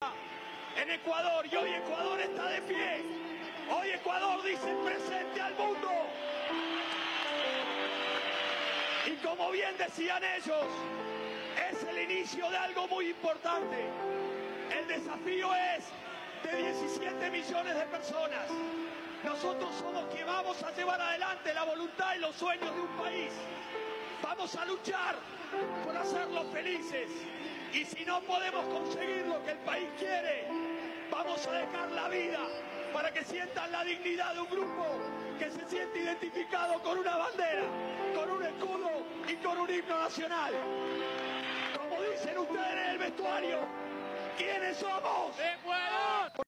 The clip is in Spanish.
en Ecuador, y hoy Ecuador está de pie. Hoy Ecuador dice presente al mundo. Y como bien decían ellos, es el inicio de algo muy importante. El desafío es de 17 millones de personas. Nosotros somos quienes vamos a llevar adelante la voluntad y los sueños de un país. Vamos a luchar por hacerlos felices. Y si no podemos conseguir lo que el país quiere, vamos a dejar la vida para que sientan la dignidad de un grupo que se siente identificado con una bandera, con un escudo y con un himno nacional. Como dicen ustedes en el vestuario, ¿quiénes somos? ¡Ecuador!